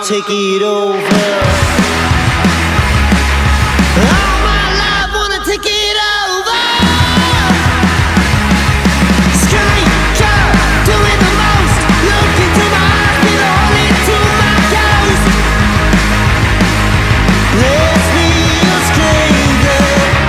take it over. All my life wanna take it over. Stranger, doing the most. Look into my eyes, get all into my ghost. Let's be a stranger.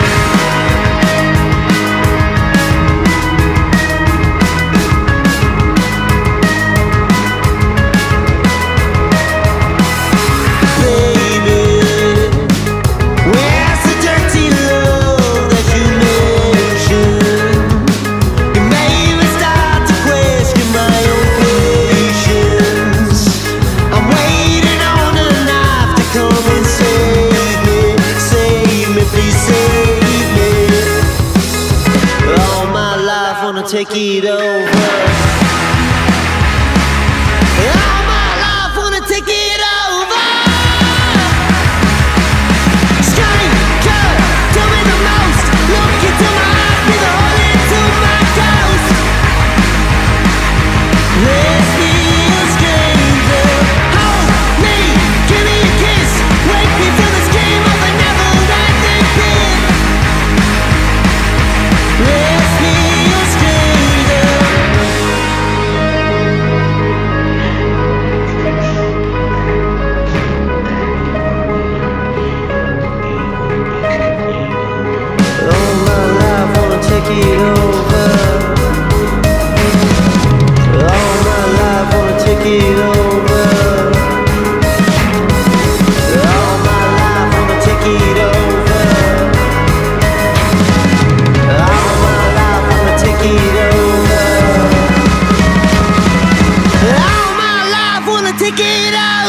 Take it over. All my life wanna take it over. Stranger, doing the most. Look into my eyes, be the hole into my ghost. Let's be a stranger. Hold me, give me a kiss. Wake me from this game of a never-ending pit. Let's be a stranger. All my life wanna take it over. All my life wanna take it over. All my life wanna take it over. All my life wanna take it over. All my life wanna take it over.